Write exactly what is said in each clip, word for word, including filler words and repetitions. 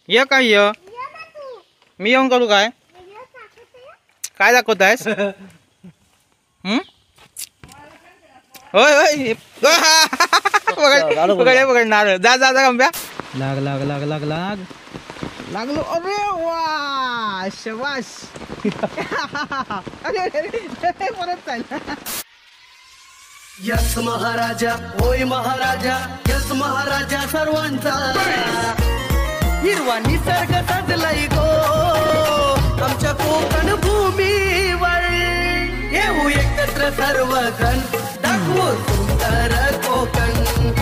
ये काय ये मी येऊन करू काय काय दाखवत आहेस? हम्म होय होय पकड पकड पकड नारळ जा जा जा गंब्या लाग लाग लाग लाग लाग लागलो. अरे वा शबाश. अरे परत चालला. यस महाराजा होय महाराजा यस महाराजा सर्वांचा हिरवा निसर्ग सजलाय गो आमच्या कोकण भूमीवर येऊ एकत्र सर्वजण दाखवू सुंदर कोकण.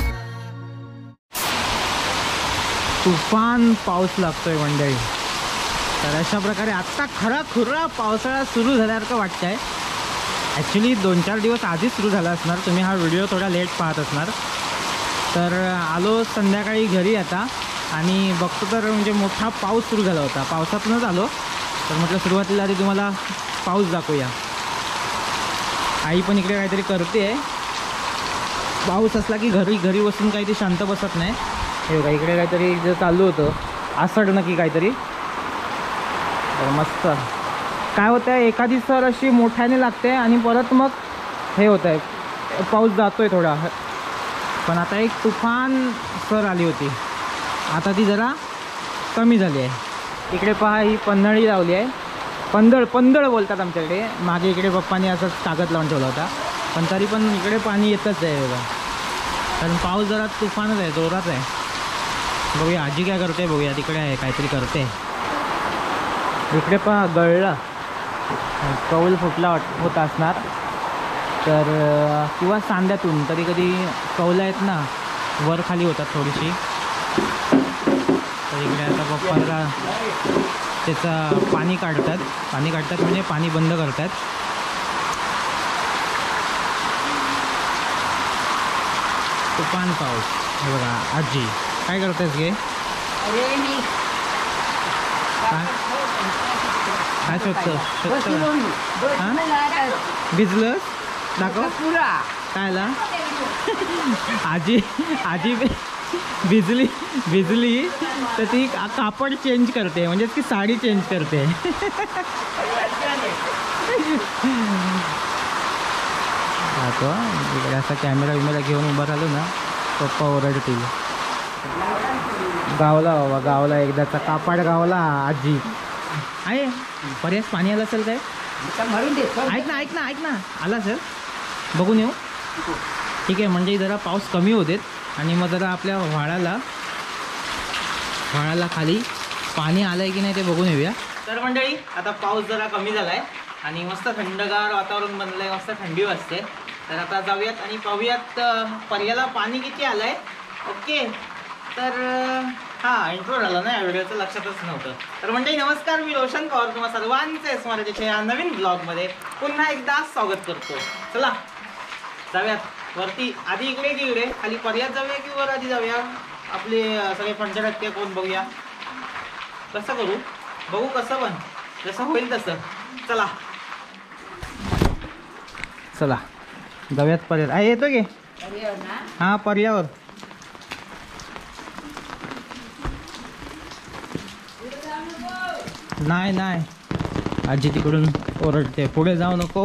तुफान पाऊस लागतोय मंडळी. तर अशा प्रकारे आत्ता खरा खुरा पावसाळा सुरू झाल्यासारखं वाटतंय. ॲक्च्युली दोन चार दिवस आधीच सुरू झाला असणार. तुम्ही हा व्हिडिओ थोडा लेट पाहत असणार. तर आलो संध्याकाळी घरी आता आणि बघतो तर म्हणजे मोठा पाऊस सुरू झाला होता. पावसातूनच आलो तर म्हटलं सुरुवातीला आधी तुम्हाला पाऊस दाखवूया. आई पण इकडे काहीतरी करते आहे. पाऊस असला की घरी घरी बसून काही ते शांत बसत नाही. हे बघा इकडे काहीतरी जे चालू होतं आसड नक्की काहीतरी. तर मस्त काय होतं आहे एखादी सर अशी मोठ्याने लागते आणि परत मग हे होतं आहे पाऊस जातो आहे थोडा. पण आता एक तुफान सर आली होती. आता ती जरा कमी झाली आहे. इकडे पहा ही पन्हाळी लावली आहे. पंदळ पंदळ बोलतात आमच्याकडे. मागे इकडे पप्पांनी असंच कागद लावून ठेवला होता. पण तरी पण इकडे पाणी येतच आहे बघा. कारण पाऊस जरा तुफानच आहे जोरात आहे. बघूया आजी काय करते बघूया. तिकडे आहे काहीतरी करते. इकडे पहा गळला कौल फुटला होता असणार तर किंवा सांद्यातून कधी कधी कौलं आहेत ना वर खाली होतात थोडीशी. तर इकडे आता पप्पाला त्याचं पाणी काढतात. पाणी काढतात म्हणजे पाणी बंद करतात. तुफान पाऊस. हे बघा आजी काय करतेस गे? काय शोधतं शोधतं हां भिजलं दाखव कायला. आजी आजी भिजली भिजली तर ती कापड चेंज करते म्हणजे ती साडी चेंज करते. दाखवा इकडे असा कॅमेरा विमेरा घेऊन उभा राहिलो ना पप्पा ओरडतील. गावला बाबा गावला एकदाचा कापड गावला. आजी आहे बऱ्याच पाणी आलं असेल काय ऐक ना ऐक ना ऐक ना आला असेल बघून येऊ. ठीक आहे म्हणजे जरा पाऊस कमी होते आणि मग जरा आपल्या व्हाळाला व्हाळाला खाली पाणी आलं आहे की नाही ते बघून येऊया. तर मंडळी आता पाऊस जरा कमी झाला आहे आणि मस्त थंडगार वातावरण बनलं आहे. मस्त थंडी वाजते. तर आता जाऊयात आणि पाहूयात पर्याला पाणी किती आलं आहे. ओके तर हां इंट्रो झाला ना या व्हिडिओचं लक्षातच नव्हतं. तर मंडळी नमस्कार मी रोशन पवार तुम्हा सर्वांचे स्मराच्या या नवीन ब्लॉगमध्ये पुन्हा एकदा स्वागत करतो. चला जाऊयात वरती. आधी इकडे की इकडे खाली पर्यात जाऊया की वर आधी जाऊया. आपले सगळे पंचटक्के कोण बघूया कसं करू बघू कसं पण जसं होईल तसं. चला चला जाऊयात पर्यात. आहे येतो की हां पर्यावर. नाही नाही आजी तिकडून ओरडते पुढे जाऊ नको.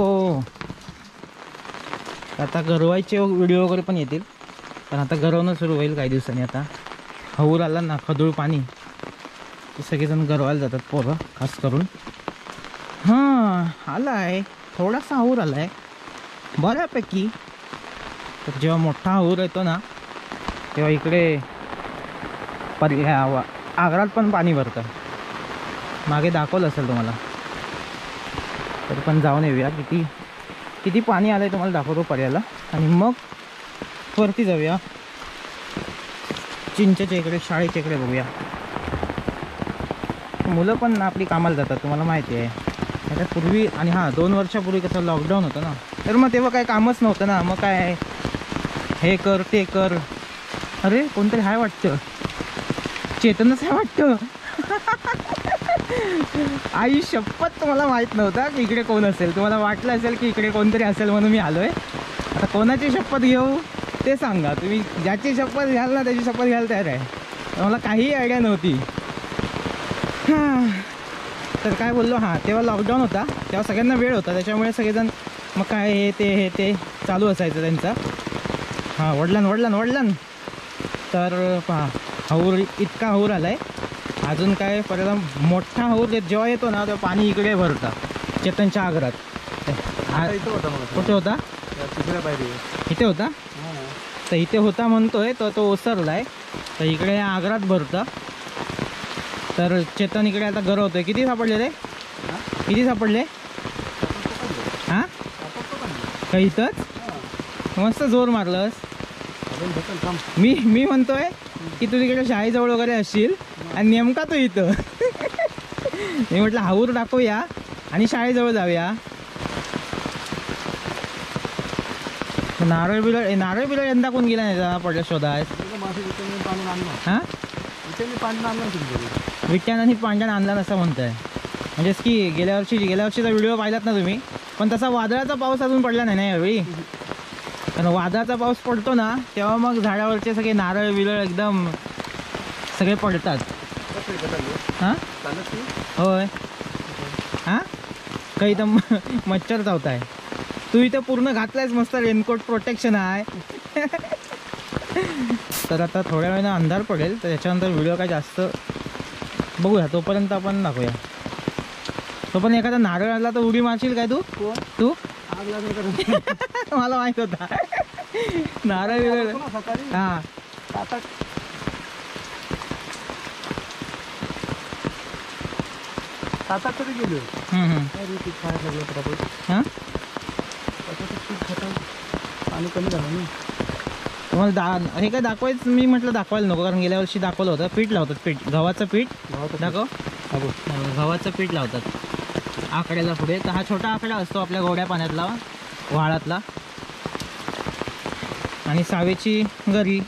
आता गरवायचे व्हिडिओ वगैरे पण येतील पण आता गरवणं सुरू होईल काही दिवसांनी. आता हऊर आला ना खदूळ पाणी ते सगळेजण गरवायला जातात पोरं खास करून. हां आला आहे थोडासा हऊर आला आहे बऱ्यापैकी. तर जेव्हा मोठा हऊर येतो ना तेव्हा इकडे पर्या आग्रात पण पाणी भरतं. मागे दाखवलं असेल तुम्हाला. तर पण जाऊन येऊया किती किती पाणी आलं आहे तुम्हाला दाखवतो पर्याला आणि मग वरती जाऊया चिंचेच्या इकडे शाळेच्या इकडे बघूया. मुलं पण आपली कामाला जातात तुम्हाला माहिती आहे. आता पूर्वी आणि हां दोन वर्षापूर्वी कसं लॉकडाऊन होतं ना तर मग तेव्हा काही कामच नव्हतं ना. मग काय हे कर ते कर. अरे कोणतरी हाय वाटतं चेतनच आहे वाटतं. आई शपथ तुम्हाला माहीत नव्हता की इकडे कोण असेल. तुम्हाला वाटलं असेल की इकडे कोणतरी असेल म्हणून मी आलो आहे. आता कोणाची शपथ घेऊ ते सांगा तुम्ही. ज्याची शपथ घ्याल ना त्याची शपथ घ्यायला तयार आहे. मला काही आयडिया नव्हती. हां तर काय बोललो हां तेव्हा लॉकडाऊन होता तेव्हा सगळ्यांना वेळ होता त्याच्यामुळे सगळेजण मग काय हे ते हे ते चालू असायचं त्यांचं. हां वडलन वडलन वडलन तर पहा हौर इतका हौर आला आहे. अजून काय परत मोठा हौर जेव्हा येतो ना तेव्हा पाणी इकडे भरतं चेतनच्या आग्रात. इथं होता मला कुठे होता? तिसऱ्या पायरी इथे होता तर इथे होता म्हणतोय तर तो ओसरला आहे तर इकडे आग्रात भरतं. तर चेतन इकडे आता गरवतोय. किती सापडले रे? किती सापडले? हां का इथंच मस्त जोर मारलंस. मी मी म्हणतोय की तू तिकडे शाळेजवळ वगैरे असशील आणि नेमका तू इथं. मी म्हटलं हाऊर दाखवूया आणि शाळेजवळ जाऊया. नारळ बिरळ नारळ बिरळ यंदा कोण गेला नाही पडलं शोधाय. हां विट्यानं पांड्यानं आणला असं म्हणताय. म्हणजेच की गेल्या वर्षी गेल्या वर्षीचा व्हिडिओ पाहिलात ना तुम्ही पण तसा वादळाचा पाऊस अजून पडला नाही ना यावेळी. कारण वादळाचा पाऊस पडतो ना तेव्हा मग झाडावरचे सगळे नारळ बिरळ एकदम सगळे पडतात. हां होय हां काही इथं मच्छर चावत आहे. तू इथं पूर्ण घातलायस मस्त रेनकोट प्रोटेक्शन आहे. तर आता थोड्या वेळानं अंधार पडेल तर त्याच्यानंतर व्हिडिओ काय जास्त बघूया तोपर्यंत आपण दाखवूया. तोपर्यंत एखादा नारळ आला तर उडी मारशील काय तू? तू मला माहित होता नारळ बिरळ. हां सात आठ तरी गेलो. हां पाणी कमी झालं ना तुम्हाला दा हे काय दाखवायचं मी म्हटलं दाखवायला नको कारण गेल्या वर्षी दाखवलं होतं. पीठ लावतात पीठ गव्हाचं पीठ दाखव. गव्हाचं पीठ लावतात आकड्याला पुढे. तर हा छोटा आकडा असतो आपल्या गोड्या पाण्यातला व्हाळातला आणि सावेची गरी.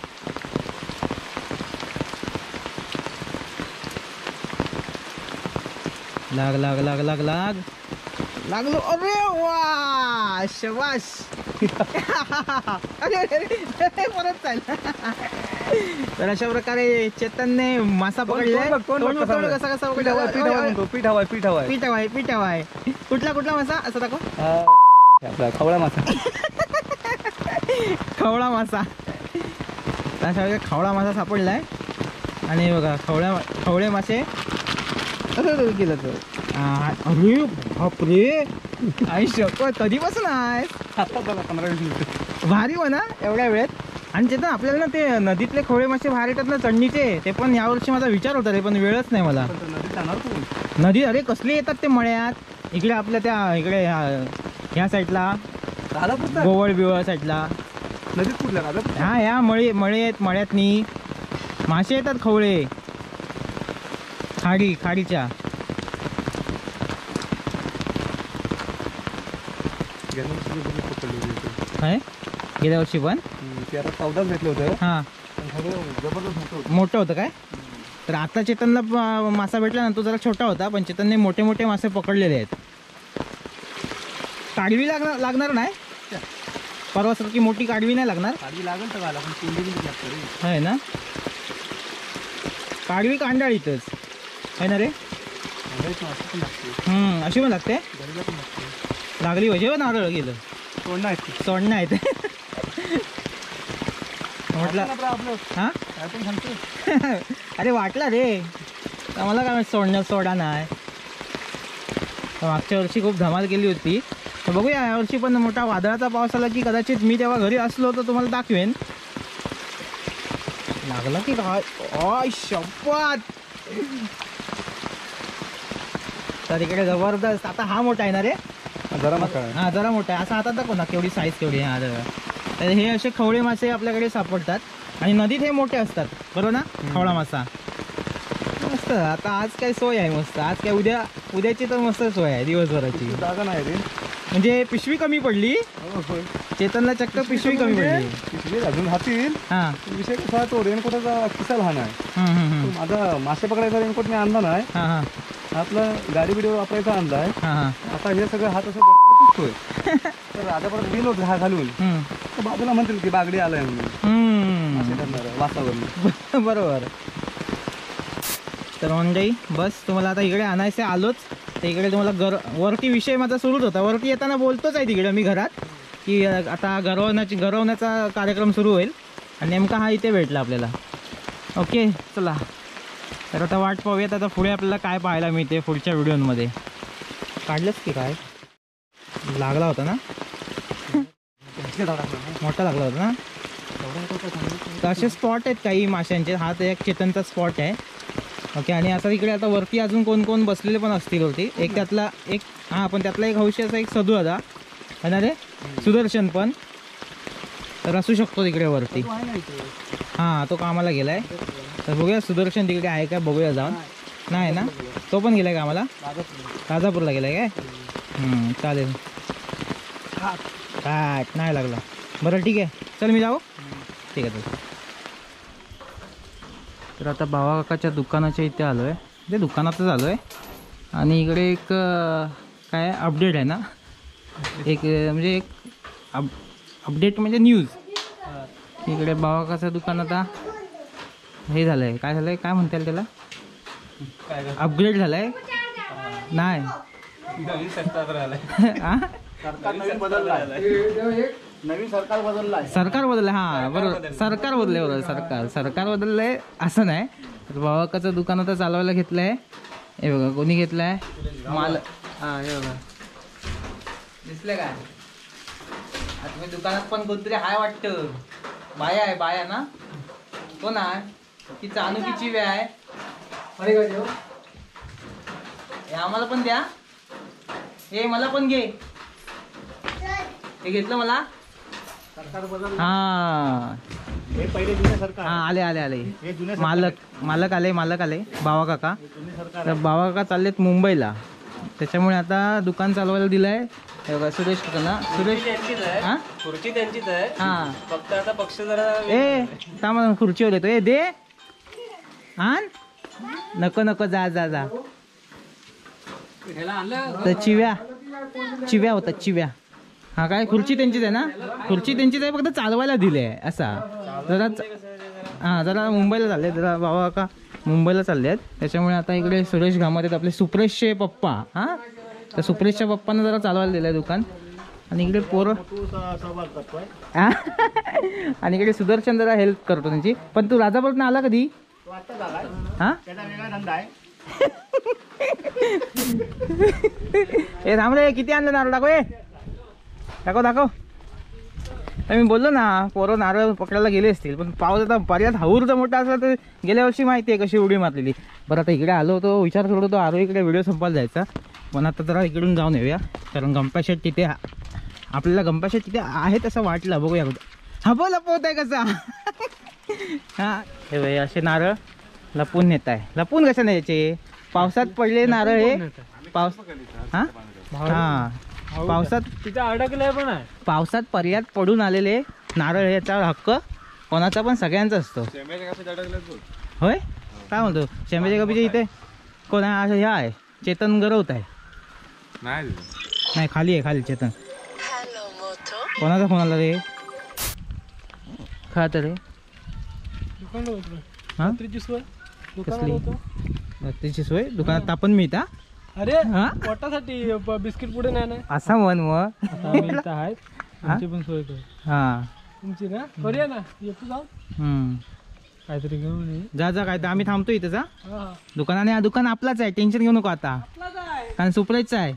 लाग लाग लाग लाग लाग लागलो. अरे वा शबाश. अरे परत चालला. तर अशा प्रकारे चेतनने मासा पकडलाय. कसा कसा पीठ हवाय पीठ हवाय पीठ हवाय पीठ हवाय. कुठला कुठला मासा असं दाखव. आपला खवळा मासा. खवळा मासा. अशा प्रकारे खवळा मासा सापडलाय. आणि बघा खवळ्या खवळे मासे असं केलं तर. अरे बापरे आई शपथ कधीपासून आहे पंधरा वीस मिनिट भारी हो ना एवढ्या वेळेत. आणि चेतन आपल्याला ना ते नदीतले खवळे मासे बाहेर येतात ना चढणीचे ते पण यावर्षी माझा विचार होता रे पण वेळच नाही मला. नदी अरे कसले येतात ते मळ्यात इकडे आपल्या त्या इकडे ह्या साईडला गोवळ बिवळ साईडला नदीत कुठल्या हा ह्या मळे मळे आहेत मळ्यातनी मासे येतात खवळे खाडी खाडीच्या. काय गेल्या वर्षी पण चौदाच भेटलं होतं. हां जबरदस्त मोठं होतं काय. तर आता चेतनला मासा भेटला ना तो जरा छोटा होता पण चेतनने मोठे मोठे मासे पकडलेले आहेत. काढवी लागणार लागणार नाही परवासारखी मोठी काढवी नाही लागणार. काढवी लागेल तर घाला पण कोंडी लागतं आहे ना. काढवी कांडाळ इथंच आहे ना रे. हम्म अशी पण लागते लागली पाहिजे नारळ गेलं सोडणं आहेत सोडणं आहेत. म्हटलं हां अरे वाटला रे मला काय सोडणं सोडा नाही. मागच्या वर्षी खूप धमाल केली होती तर बघूया यावर्षी पण मोठा वादळाचा पाऊस आला की कदाचित मी तेव्हा घरी असलो तर तुम्हाला दाखवेन. लागला की काय शपथ. तर इकडे जबरदस्त. आता हा मोठा आहे ना रे जरा मोठा आहे. हा जरा मोठा आहे असा हातात दाखव ना केवढी साईज केवढी आहे. हा तर हे असे खवळे मासे आपल्याकडे सापडतात आणि नदीत हे मोठे असतात बरोबर ना खवळा मासा. मस्त आता आज काय सोय आहे मस्त. आज काय उद्या उद्याची तर मस्त सोय आहे दिवसभराची. जागा नाही रे म्हणजे पिशवी कमी पडली चेतनला चक्क पिशवी कमी पडली. पिशवी अजून हातील. हां विषय कसा तो रेनकोटाचा किस्सा लहान आहे. हम्म, हम्म, हम्म. माझा मासे पकडायचा रेनकोट मी आणला नाही. हां हां आपलं गाडी बिडी वापरायचा आणलाय. हां हां आता हे सगळं हात असं दिसतोय तर आता परत गेलो हा घालून हम्म, तर बाजूला म्हणतील की बागडी आलाय म्हणून हम्म. मासे करणार वासावरून. बरोबर. तर मंडळी बस तुम्हाला आता इकडे आणायचं आलोच. तर इकडे तुम्हाला गर वरती विषय माझा सुरूच होता. वरती येताना बोलतोच आहे तिकडे मी घरात की आता गरवण्याची गरवण्याचा कार्यक्रम सुरू होईल आणि नेमका हा इथे भेटला आपल्याला. ओके चला तर आता वाट पाहूयात आता पुढे आपल्याला काय पाहायला मिळते पुढच्या व्हिडिओमध्ये. काढलंच की काय लागला होता ना मोठा लागला होता ना. तर असे स्पॉट आहेत काही माशांचे. हा तर एक चेतनचा स्पॉट आहे. ओके आणि आता इकडे आता वरती अजून कोण कोण बसलेले पण असतील वरती. एक त्यातला एक हां पण त्यातला एक हौशी असा एक सदू होता है ना रे सुदर्शन पण तर असू शकतो तिकडे वरती. हां तो कामाला गेला आहे. तर बघूया सुदर्शन तिकडे आहे का बघूया जाऊन. नाही ना तो पण गेला आहे कामाला राजापूरला गेला आहे काय. चालेल काय नाही लागला. बरं ठीक आहे चल मी जाऊ. ठीक आहे चल. तर आता बाबा काकाच्या दुकानाच्या इथे आलो आहे. ते दुकानातच आलो आहे आणि इकडे एक काय अपडेट आहे ना एक म्हणजे एक अप अपडेट म्हणजे न्यूज. इकडे बाबा काकाचं दुकान आता हे झालं आहे. काय झालं आहे काय म्हणता येईल त्याला अपग्रेड झालं आहे नाही नवीन सरकार बदललं सरकार बदललं. हां बरोबर सरकार बदलले बरोबर सरकार सरकार बदललंय असं नाही. तर बाबाकाचं दुकान आता चालवायला घेतलं आहे. हे बघा कोणी घेतलं आहे माल. हां हे बघा दिसलं काय आता तुम्ही दुकानात पण कोणतरी हाय वाटतं. बाया आहे बाया ना कोण आहे की चानू की चिवे आहे. हे आम्हाला पण द्या. हे मला पण घे. हे घेतलं मला सरकार बदल. हा हे पहिले जुने सरकार. हा आले आले आले हे जुने मालक मालक आले मालक आले बाबा काका. जुने सरकार तर बाबा काका चाललेत मुंबईला. त्याच्यामुळे आता दुकान चालवायला दिलंय. हे बघा सुरेश काका ना सुरेश हा खुर्ची त्यांचीच आहे. हा फक्त आता पक्ष जरा ए सामान खुर्चीवर येतो. ए दे आण नको नको जा जा जा. तर चिव्या चिव्या होतात चिव्या. हा काय खुर्ची त्यांचीच आहे ना खुर्ची त्यांचीच आहे फक्त चालवायला दिली आहे असा. जरा हां जरा मुंबईला चालले जरा बाबा का मुंबईला चालले आहेत. त्याच्यामुळे आता इकडे सुरेश घामात आहेत आपले सुप्रेशचे पप्पा. हां तर सुप्रेशच्या पप्पांना जरा चालवायला दिलं आहे दुकान. आणि इकडे पोरं हां आणि इकडे सुदर्शन जरा हेल्प करतो त्यांची. पण तू राजापूरनं आला कधी हां ए थांब रे किती आणलं नारळ दाखव. ए दाखव दाखव. तर मी बोललो ना पोरं नारळ पकडायला गेले असतील पण पाऊस आता पर्यात हऊर जर मोठा असला तर गेल्या वर्षी माहिती आहे कशी उडी मारलेली. बरं आता इकडे आलो होतो विचार करत होतो आरो इकडे व्हिडिओ संपायला जायचा पण आता जरा इकडून जाऊन येऊया कारण गंपा शेट तिथे आपल्याला गंपा शेट तिथे आहे तसं वाटलं. बघूया हा बो लपवत आहे कसा. हां हे भाई असे नारळ लपून नेत आहे. लपून कशा न्यायचे पावसात पडले नारळ हे पाऊस हां हां पावसात तिथं अडकलंय पण आहे. पावसात पर्यात पडून आलेले नारळ याचा हक्क कोणाचा पण सगळ्यांचा असतो. होय काय म्हणतो शेंब्याच्या कपीच्या इथे कोण आहे ह्या आहे चेतन गरवत आहे. नाही खाली आहे खाली चेतन. कोणाचा फोन आला रे खात रे हां कसली रात्रीची सोय दुकानात तापण मिळता. अरे हा पोटासाठी बिस्किट पुढे नाही ना असा म्हण मग आहेत तुमची पण सोय कर. हां तुमची ना करूया ना येतो जाऊ काहीतरी घेऊन ये. जा जा काय तर आम्ही थांबतो इथं जा हा दुकानाने हा दुकान आपलाच आहे टेन्शन घेऊ नको आता कारण सुप्रेशचं आहे.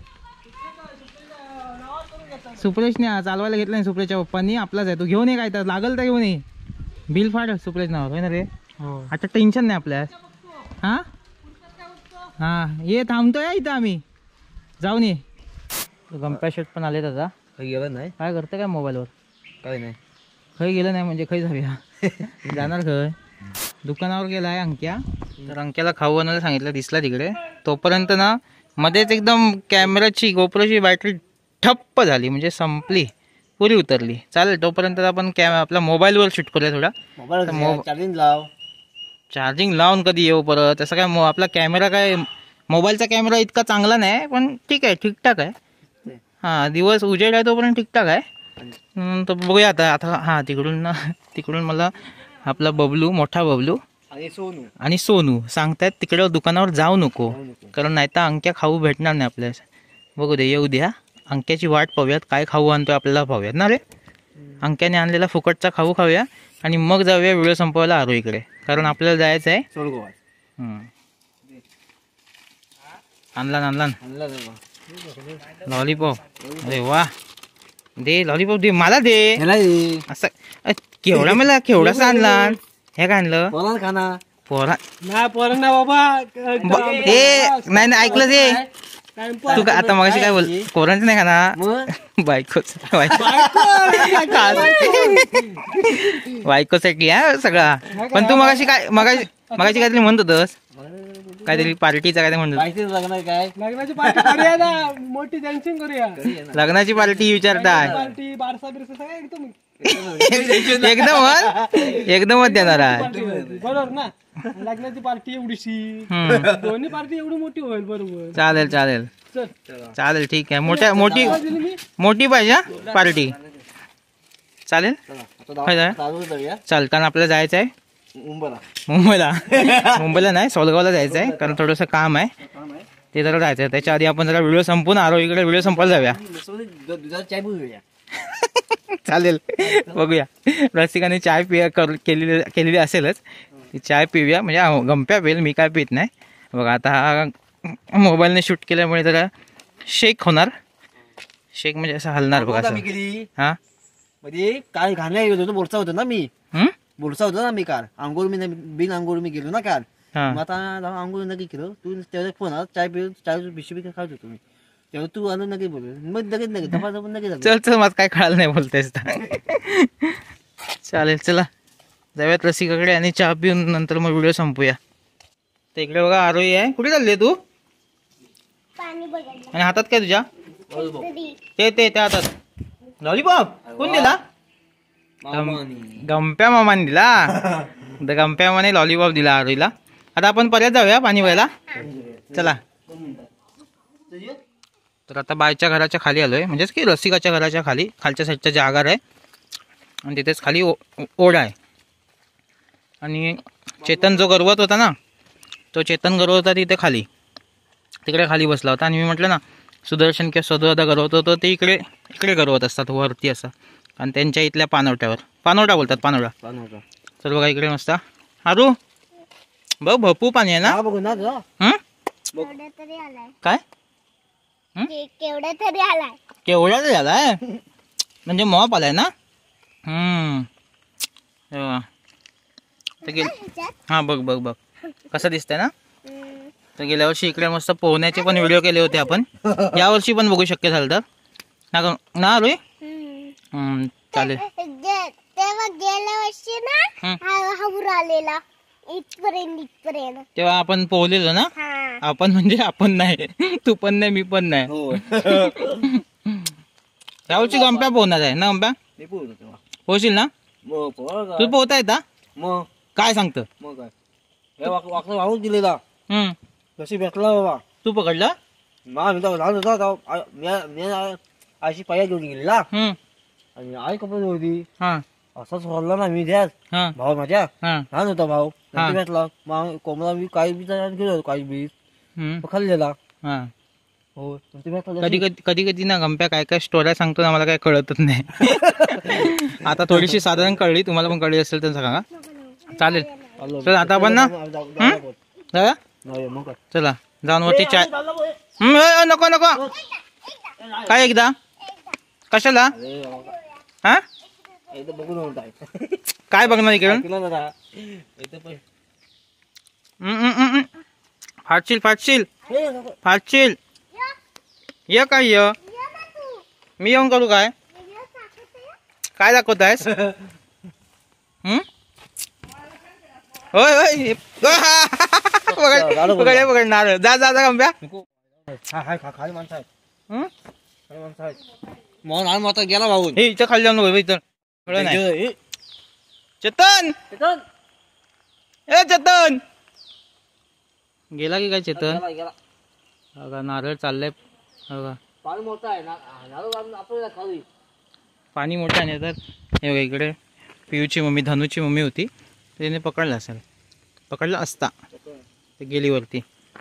सुप्रेशने चालवायला घेतलं नाही सुप्रेशच्या पप्पांनी आपलाच आहे. तू घेऊन ये काय तर लागल तर घेऊन ये. बिल फाड सुप्रेश नाव होय ना रे. हो आता टेन्शन नाही आपल्या. हां हां ये थांबतोय इथं आम्ही जाऊन ये. गंप्या शेट पण आले आता गेलं नाही काय करतं काय मोबाईलवर काय नाही खै गेलं नाही म्हणजे खै जाऊया जाणार खय दुकानावर गेला आहे अंक्या. तर अंक्याला खाऊ आणायला सांगितलं दिसला तिकडे. तोपर्यंत ना मध्येच एकदम कॅमेराची गोप्रोची बॅटरी ठप्प झाली म्हणजे संपली पुरी उतरली. चालेल तोपर्यंत आपण कॅ आपल्या मोबाईलवर शूट करूया थोडा. मोबाईल चार्जिंग लाव. चार्जिंग लावून कधी येऊ परत तसं काय आपला कॅमेरा काय मोबाईलचा कॅमेरा इतका चांगला नाही पण ठीक आहे ठीकठाक आहे. हां दिवस उजेड आहे तोपर्यंत ठीकठाक आहे. तर बघूया आता आता हां तिकडून ना तिकडून मला आपला बबलू मोठा बबलू आणि सोनू आणि सोनू सांगतायत तिकडे दुकानावर जाऊ नको, कारण नाही तर अंक्या खाऊ भेटणार नाही आपल्याला. बघू दे, येऊ द्या, अंक्याची वाट पाहूयात. काय खाऊ आणतोय आपल्याला पाहूयात ना रे. अंक्याने आणलेला फुकटचा खाऊ खाऊया आणि मग जाऊया व्हिडिओ संपवायला आरो इकडे, कारण आपल्याला जायचं आहे. सोडगोवा आणला आणला आणला लॉलीपॉप. अरे वा, दे लॉलीपॉप, दे मला दे. असं अ, केवढा मला केवढासा आणला. हे काय आणलं बोला खाना पोरा. नाही पोरं ना बाबा. ब- हे नाही नाही ऐकलं ते तू का आता मगाशी काय बोल, पोरांचं नाही का ना, मग बायकोच बायकोसाठी हा सगळा. पण तू मगाशी काय मगाशी मगाशी काहीतरी म्हणत होतस, काहीतरी पार्टीचा काहीतरी म्हणत होतं. माहिती लागणार काय लग्नाची पार्टी करूया ना, मोठी डान्सिंग करूया. लग्नाची पार्टी विचारताय. पार्टी बारसा बिरसा सगळं एकदम एकदम एकदमच देणार आहे. बरोबर ना. लग्नाची पार्टी एवढीशी, हम्म. दोन्ही पार्टी एवढी मोठी होईल. बरोबर. चालेल चालेल चल चालेल ठीक आहे. मोठ्या मोठी दिली मी. मोठी पाहिजे हा पार्टी. चालेल काय जाय? चालू करूया चाल, कारण आपल्याला जायचं आहे मुंबईला मुंबईला. मुंबईला नाही, सोलगावला जायचं आहे, कारण थोडंसं काम आहे ते जरा जायचं आहे. त्याच्या आधी आपण जरा व्हिडिओ संपून आरो इकडे व्हिडिओ संपायला जाऊया. दुधात चाय पिऊया. चालेल, बघूया. रसिकाने चाय पिया कर केलेली केलेली असेलच, ती चाय पिऊया. म्हणजे हा, गंप्या पिईल, मी काय पित नाही. बघा आता हा मोबाईलने शूट केल्यामुळे जरा शेक होणार. शेक म्हणजे असं हलणार बघा असं. केली हा मध्ये काल घालण्या गेलो होतो, बोरसा होतो ना मी. हम्म? बोरसा होतो ना मी काल. आंघोळ मी नाही- बिन आंघोळ मी गेलो ना काल. हा मग आता जाऊन आंघोळ नक्की केलं. तू तेवढा फोन आला, चाय पिऊ चाय बिशी बी खात होतो मी. तेव्हा तू आणून नक्की बोल, मग लगेच नक्की धपा धपून नक्की झालं. चल चल, मला काय कळालं नाही बोलतेस तर. चालेल चला जाऊयात रसिकाकडे आणि चहा पिऊन नंतर मग व्हिडिओ संपूया. तर इकडे बघा आरोही आहे. कुठे चालली तू? आणि हातात काय तुझ्या? ते ते त्या हातात लॉलीपॉप कोण दिला? गंप्या मामाने दिला. तर गंप्या मामाने लॉलीपॉप दिला आरोहीला. आता आपण परत जाऊया पाणी व्हायला. चला. तर आता बायच्या घराच्या खाली आलोय, म्हणजेच की रसिकाच्या घराच्या खाली खालच्या साईडचा जागार आहे आणि तिथेच खाली ओ ओढा आहे. आणि चेतन जो गरवत होता ना, तो चेतन गरवत होता तिथे खाली, तिकडे खाली बसला होता. आणि मी म्हटलं ना, सुदर्शन किंवा सदुदादा गरवत होतो ते इकडे इकडे गरवत असतात वरती असं, आणि त्यांच्या इथल्या पानवट्यावर. पानवटा बोलतात, पानवटा. तर बघा इकडे मस्त आरू बघ, भरपूर पाणी आहे ना. बघू ना तुझा हं? काय केवढा तरी आलाय. केवढा झालाय म्हणजे मॉप आलाय ना. हम्म हे बघा. तर गेल हा बघ बघ बघ कसं दिसतंय ना. तर गेल्या वर्षी इकडे मस्त पोहण्याचे पण व्हिडिओ केले होते आपण. या वर्षी पण बघू शक्य झालं तर ना ग- ना रोई. हम्म चालेल. गे- तेव्हा गेल्या वर्षी ना हं. हा हावर आलेला इथपर्यंत इथपर्यंत. तेव्हा आपण पोहलेलो ना. हा आपण म्हणजे आपण नाही, तू पण नाही, मी पण नाही. हो या वर्षी गंप्या पोहणार आहे ना. गंप्या मी पोहतो तेव्हा. पोहशील ना. मग पोहा तू का? पोहता येता मग काय सांगतं. मग काय हे वाक वाकडं वाहून दिलेला हम्म कशी भेटला बाबा. तू पकडलं. मा मी तर लहान होता तेव्हा आ- मी मी आ- आईची पाया घेऊन गेलेला हम्म आणि आई कपडे होती. हा असाच सोडला ना मी त्यात. हा भाऊ माझ्या हा लहान होता भाऊ. हा. नंतर भेटला मग कोंबडा मी काही बी गेलो होतो काही बी हम्म तो खाल्लेला. हा. हो नंतर भेटला कधी कधी कधी कधी ना गंप्या काय काय स्टोऱ्या सांगतो ना, मला काय कळतच नाही. आता थोडीशी साधारण कळली, तुम्हाला पण कळली असेल तर सांगा. चालेल चल आता आपण ना जाऊया. नाही मग काय चला जाऊन वरती चाय. हम्म, ए, ए, नको नको काय एकदा कशाला. अरे बाबा. हा एकदा बघून म्हणताय काय बघणार इकडून. ऐकलं ना इथं पण हम्म, हम्म, हम्म, हम्म. फाटशील फाटशील हे नको. फाटशील. ये काय ये मी येऊन करू काय काय दाखवत आहेस. हम्म? होय होय पकड पकड हे पकड नारळ. जा जा जा गंप्या. हा हा खा खाली माणसं आहेत. हम्म? खाली माणसं आहेत. मग लहान माता गेला भाऊन. हे इथं खाली जाऊन बघ, इथं कळलं नाही. हे, चेतन चेतन. ए चेतन गेला की काय चेतन. गेला, गेला. बघा नारळ चाललंय बघा. पाणी मोठं आहे ना नारळ आणून आपल्याला खाली. पाणी मोठं आहे तर हे बघा इकडे पियूची मम्मी धनूची मम्मी होती, तिने पकडलं असेल. पकडला असता ते गेली वरती.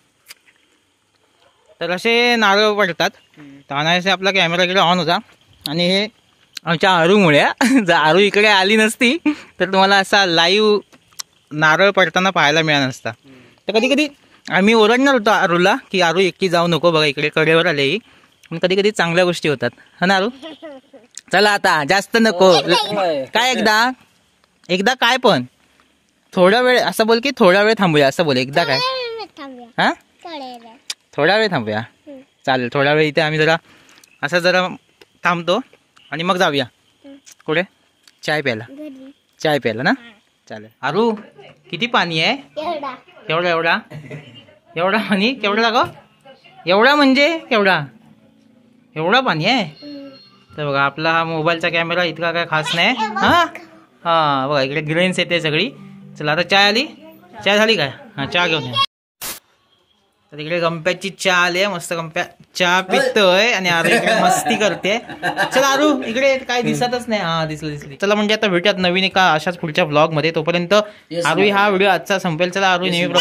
तर असे नारळ पडतात. तर अनायासे आपला कॅमेरा इकडे ऑन होता आणि हे आमच्या आरूमुळे जर आरू इकडे आली नसती तर तुम्हाला असा लाईव्ह नारळ पडताना पाहायला मिळाला नसता. तर कधी कधी आम्ही ओरडणार होतो आरूला की आरू एकटी जाऊ नको, बघा इकडे कडेवर आले. पण कधी कधी चांगल्या गोष्टी होतात हा ना आरू. चला आता जास्त नको काय, एकदा एकदा काय पण थोडा वेळ असं बोल की थोडा वेळ थांबूया असं बोल. एकदा काय हा थोडा वेळ थांबूया चालेल. थोडा वेळ इथे आम्ही जरा असं जरा थांबतो आणि मग जाऊया कुठे चाय प्यायला. चाय प्यायला ना चालेल. आरू किती पाणी आहे? केवढा एवढा एवढा पाणी केवढा लागो? एवढा म्हणजे केवढा? एवढा पाणी आहे. तर बघा आपला हा मोबाईलचा कॅमेरा इतका काय खास नाही हा. हा बघा इकडे ग्रेन्स येते सगळी. चला आता चाय आली. चाय झाली काय? हा चहा घेऊन या. तर इकडे गंप्याची चहा आली आहे. मस्त गंप्या चहा पितोय आणि आरू इकडे मस्ती करते. चला आरू इकडे काय दिसतच नाही. हा दिसलं दिसली. चला म्हणजे आता भेटूयात नवीन एका अशाच पुढच्या ब्लॉग मध्ये. तोपर्यंत आरू हा व्हिडिओ आजचा संपेल. चला आरू नेहमी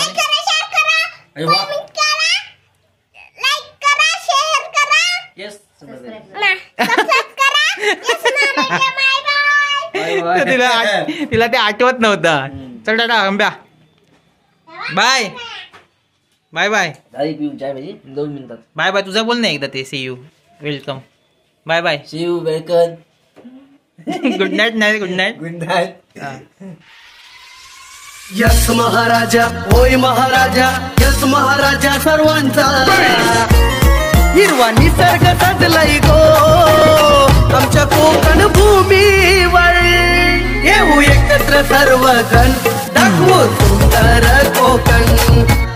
तिला तिला ते आठवत नव्हतं. चल टाटा गंप्या बाय बाय बाय पिऊन चाय पाहिजे दोन मिनिटात. बाय बाय तुझा बोल नाही एकदा ते. See you welcome bye bye see you welcome good night. नाही good night good night. Yes महाराजा होय महाराजा यस महाराजा सर्वांचा. हिरवा निसर्ग सजलाय गो आमच्या कोकण भूमीवर. येऊ एकत्र सर्वजण दाखवू सुंदर कोकण.